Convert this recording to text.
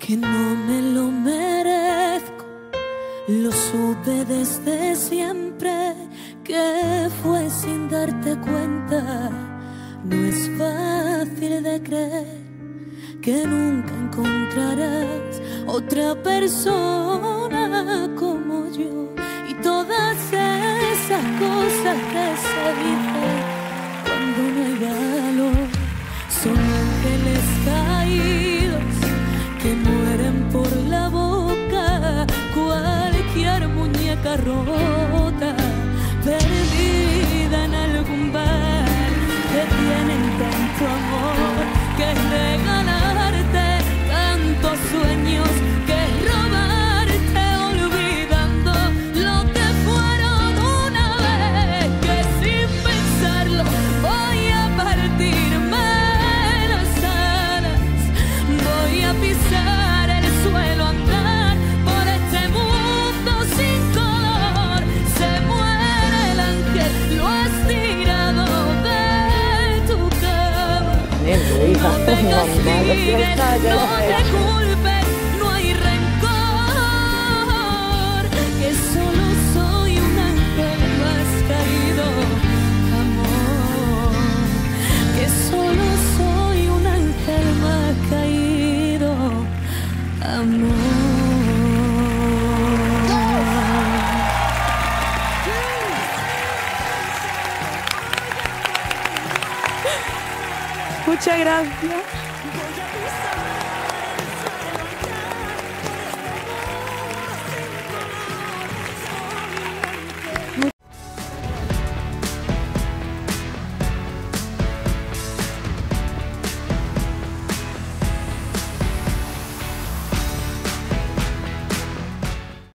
que no me lo merezco. Lo supe desde siempre, que fue sin darte cuenta. No es fácil de creer que nunca encontrarás otra persona como yo. Y todas esas cosas que se dicen cuando no hay valor son ángeles caídos que mueren por la boca. Cualquier muñeca rota, perdida en algún bar, que tienen tanto amor, que regalarte tantos sueños, que robarte olvidando lo que fueron una vez. Que sin pensarlo voy a partirme las alas, voy a pisar el suelo, andar por este mundo sin color. Se muere el ángel, lo has tirado de tu cama. No te castigues, no te culpes, no hay rencor, que solo soy un ángel más caído, amor, que solo soy un ángel más caído, amor. Muchas gracias.